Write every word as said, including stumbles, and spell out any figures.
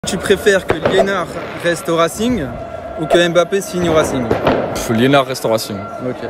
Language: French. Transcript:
Tu préfères que Liénard reste au Racing ou que Mbappé signe au Racing? Liénard reste au Racing. Ok.